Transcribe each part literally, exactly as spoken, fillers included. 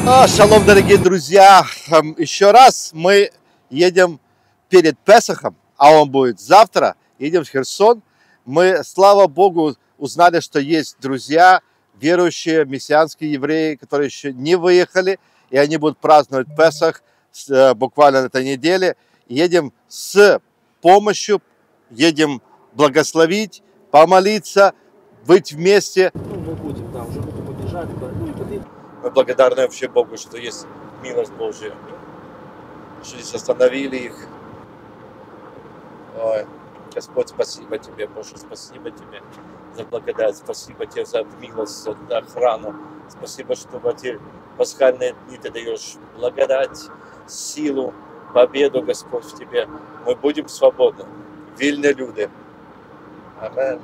А, шалом, дорогие друзья! Еще раз мы едем перед Песахом, а он будет завтра. Едем в Херсон. Мы, слава Богу, узнали, что есть друзья, верующие, мессианские евреи, которые еще не выехали, и они будут праздновать Песах буквально на этой неделе. Едем с помощью, едем благословить, помолиться, быть вместе. Ну, мы будем, да, уже будем поддержать. Ну, и подъедем. Мы благодарны вообще Богу, что есть милость Божья, что здесь остановили их. Ой, Господь, спасибо Тебе, Боже, спасибо Тебе за благодать, спасибо Тебе за милость, за охрану. Спасибо, что в эти пасхальные дни Ты даешь благодать, силу, победу, Господь, в Тебе. Мы будем свободны, вольные люди. Аминь.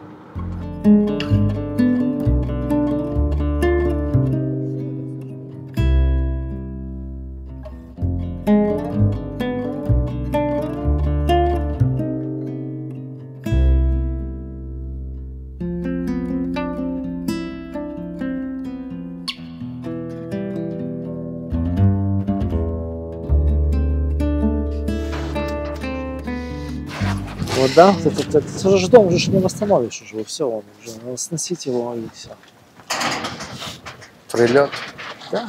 Вот, да, это, это, это же дом уже не восстановишь уже, все, он уже, надо сносить его и все. Прилет. Да.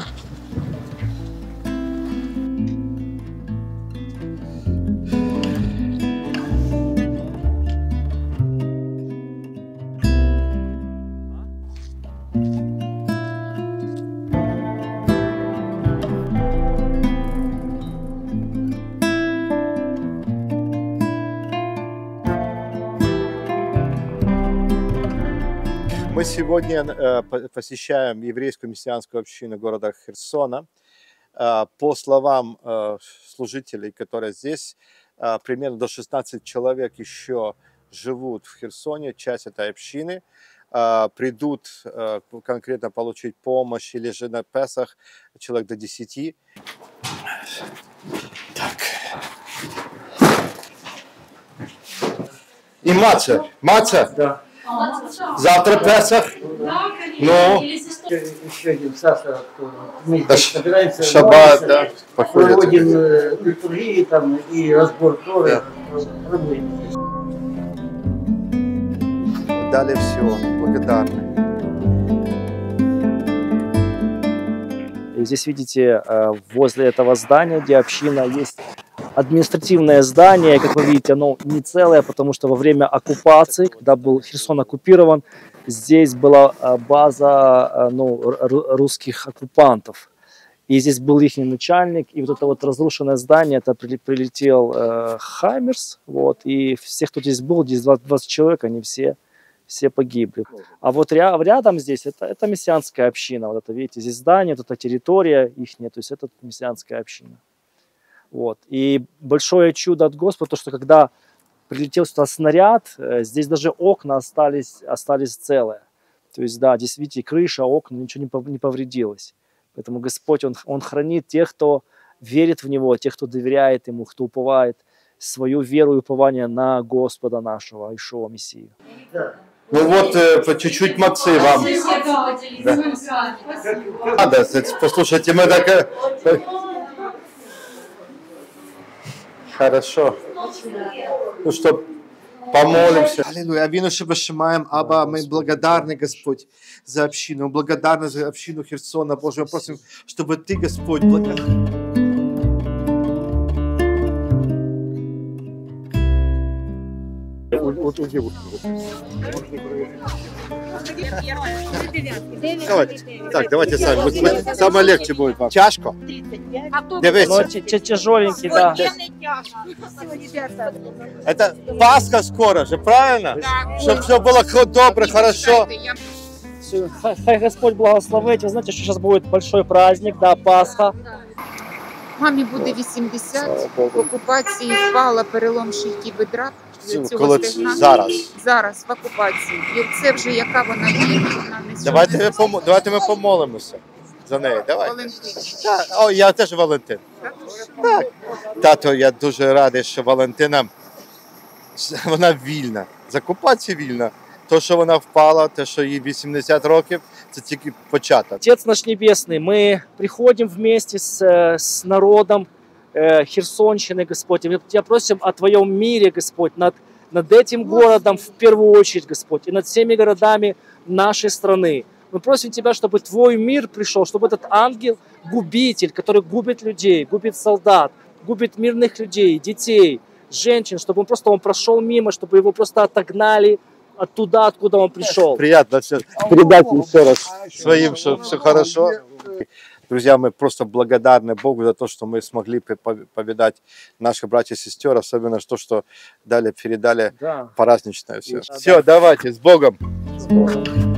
Мы сегодня э, посещаем еврейскую мессианскую общину города Херсона. Э, по словам э, служителей, которые здесь, э, примерно до шестнадцати человек еще живут в Херсоне, часть этой общины. Э, придут э, конкретно получить помощь или же на Песах человек до десяти. Так. И маца. Маца? Да. Завтра Песах? Да, конечно. Ну, Еще один Саша, мы да, собираемся, шаббат, да, проводим э, литургии там и разбор Торы. Да. Дали все, благодарны. И здесь видите, возле этого здания, где община, есть административное здание. Как вы видите, оно не целое, потому что во время оккупации, когда был Херсон оккупирован, здесь была база, ну, русских оккупантов. И здесь был их начальник, и вот это вот разрушенное здание, это прилетел э, Хаймерс, вот, и все, кто здесь был, здесь двадцать человек, они все, все погибли. А вот ря рядом здесь, это, это мессианская община, вот это, видите, здесь здание, вот эта территория их, то есть это мессианская община. Вот. И большое чудо от Господа, то, что когда прилетел сюда снаряд, здесь даже окна остались, остались целые. То есть, да, здесь, видите, крыша, окна, ничего не повредилось. Поэтому Господь, Он, Он хранит тех, кто верит в Него, тех, кто доверяет Ему, кто уповает свою веру и упование на Господа нашего, Иешуа Мессию. Ну вот, э, по чуть-чуть мацы вам. Да. А, да, послушайте, мы так... Хорошо. Ну что, помолимся. Аллилуйя. Авину Шебашимаем, Аба, мы благодарны, Господь, за общину. Мы благодарны за общину Херсона, Боже. Мы просим, чтобы Ты, Господь, благословил. Вот у девушки. Давайте. Так, давайте сами. Самое легче будет вам. Чашку? Дивіться. Тяжеленький, да. Это Пасха скоро же, правильно? Чтобы все было добре, хорошо. Хай Господь благословить. Вы знаете, что сейчас будет большой праздник, да, Пасха. Мамі буде вісімдесят, в окупації впала перелом шийки бедра. Коли зараз. Зараз, в окупації. І це вже яка вона є, вона не Давайте ми, пом... Давайте ми помолимося за неї. Давайте. Валентин. Так. О, я теж Валентин. Так. Тато, я дуже радий, що Валентина, вона вільна. З окупації вільна. то, що вона впала, те, що їй вісімдесят років, це тільки початок. Отец наш Небесный, мы приходим вместе с, э, с народом э, Херсонщины, Господь, и мы Тебя просим о Твоем мире, Господь, над, над этим городом в первую очередь, Господь, и над всеми городами нашей страны. Мы просим Тебя, чтобы Твой мир пришел, чтобы этот ангел-губитель, который губит людей, губит солдат, губит мирных людей, детей, женщин, чтобы он просто он прошел мимо, чтобы его просто отогнали оттуда, откуда он пришел. Приятно все передать еще раз своим, что все хорошо. Друзья, мы просто благодарны Богу за то, что мы смогли повидать наших братьев и сестер, особенно то, что дали, передали Да. праздничное все. Да, Все, да. давайте, с Богом! С Богом.